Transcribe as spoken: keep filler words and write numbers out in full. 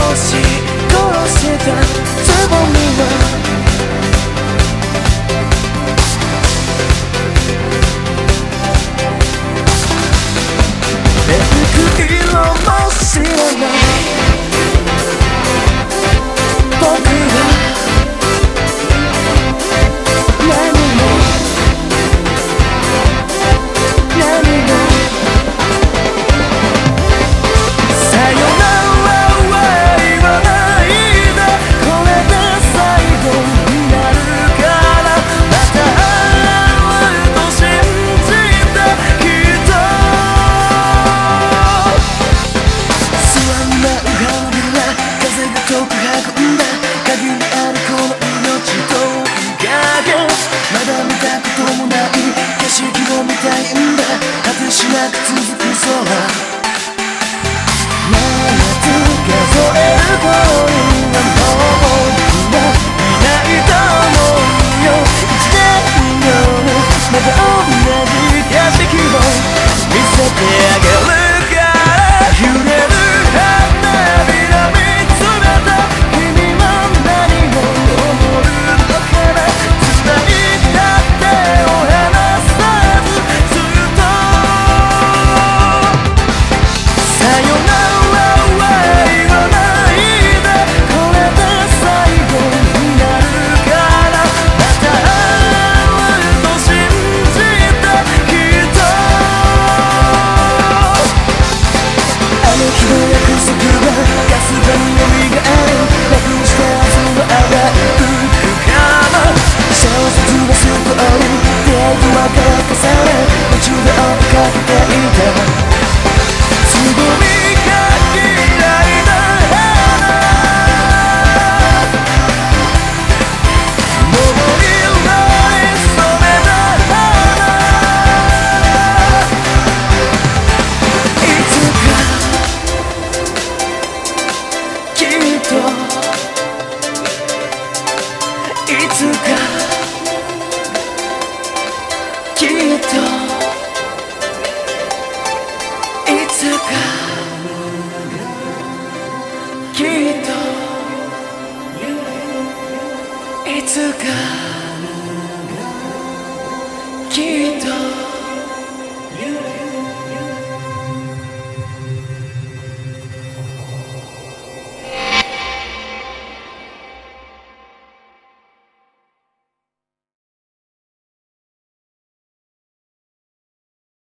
し殺したつぼみはめく色も知らない僕は何も何もさよならは言わないでこれで最後になるからまた会うと信じてきっと不安な花びら風が遠く運んだ限りあるこの命と影まだ見たこともない景色を見たいんだ果てしなく続く空七つ数える頃にはもう僕はいないと思うよ一年後また同じ景色を見せてあげるから揺れる花びら見つめた君は何を思うのかな繋いだ手を離さずずっとさよならは言わないでこれで最後になるからまた会うと信じてきっとあの日の約束はかすかによみがえるなくしたはずのあらゆるかも小説はストーリー出会いと別れ重ね夢中で追いかけていたつぼみが嫌いな花桃色に染めた花いつかきっといつかきっといつかきっといつかきっと